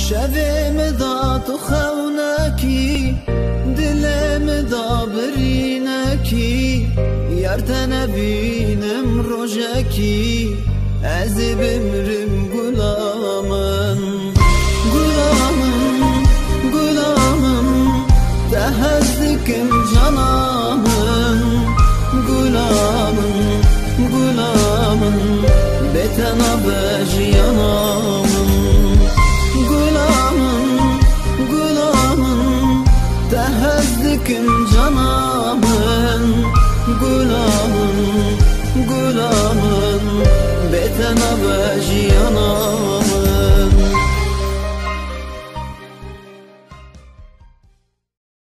شبم دا تو خونکی دلم دا برینکی یار تنبینم روژکی از بمرم گلامن گلامن تهزدکم canamın Gulamın betena bejiyanamın Gulamın tehezdikim canamın Gulamın betena bejiyanamın